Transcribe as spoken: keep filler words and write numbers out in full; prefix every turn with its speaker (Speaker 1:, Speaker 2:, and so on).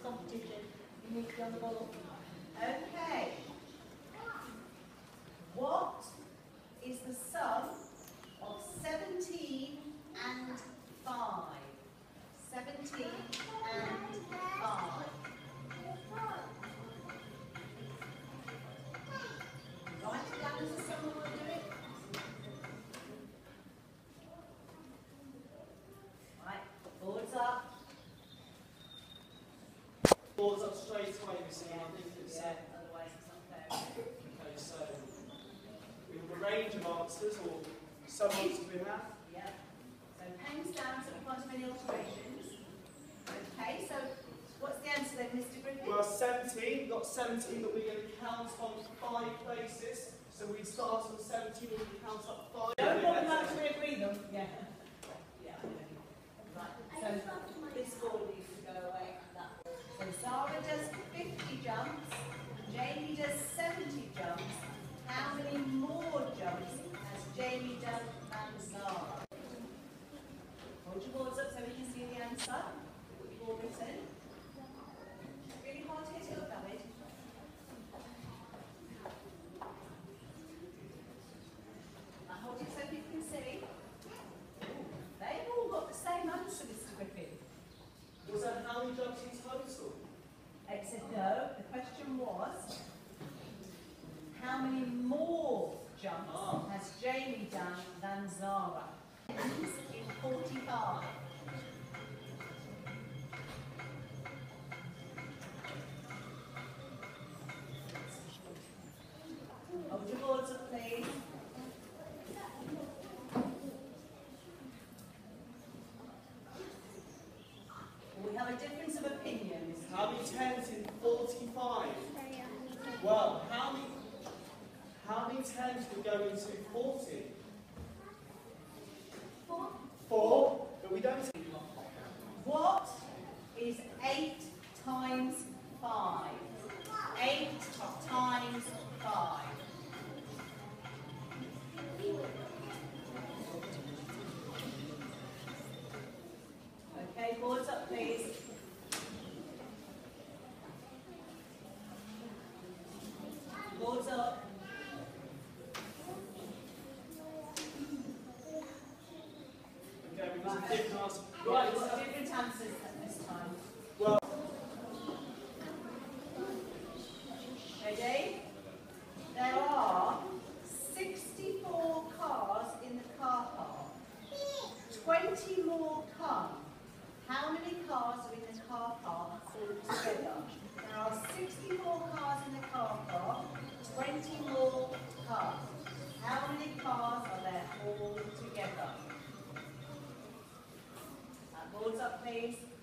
Speaker 1: competition. You need to be on the ball. Okay. What is the sum of seventeen and five? seventeen and five. Write it down as a sum and we'll do it. Right, boards up.
Speaker 2: Boards up straight away, you see, I think it's...
Speaker 1: Yeah, otherwise it's not fair.
Speaker 2: Okay, so we have a range of answers, or some answers we have.
Speaker 1: Yeah. So pens down so we can't have any alterations. Okay, so what's the answer then, Mister Griffin?
Speaker 2: Well, seventeen, we've got seventeen that we're going to count on five places. So we start on seventeen and we count up five.
Speaker 1: Don't want them to agree them. Yeah. Yeah. Right. So this ball needs to go away. That. So Zara does fifty jumps, Jamie does seventy jumps. How many more jumps has Jamie done than Zara? Hold your boards up so we can see the answer. Put your board written. Really hard to hit it up, David. Now hold it so people can see. Ooh, they've all got the same answer, Mister Griffin.
Speaker 2: Was that how many jumps in total?
Speaker 1: It said no. The question was, how many more jumps
Speaker 2: Ah.
Speaker 1: has Jamie done than Zara? In forty-five. Hold your boards up, please. We have a difference of opinion.
Speaker 2: How many tens in forty-five? Well, how many, how many tens would go into forty?
Speaker 1: Four.
Speaker 2: Four, but we don't...
Speaker 1: What is eight times five? Eight times five. Okay, boards up, please. Boards up.
Speaker 2: Okay, we got a different answer.
Speaker 1: Right, we've got different answers this time.
Speaker 2: Well,
Speaker 1: Ready? There are sixty-four cars in the car park. twenty more come. How many cars are in the car park altogether? There are sixty-four cars in the car park, twenty more come. How many cars are there all together? Uh, boards up, please.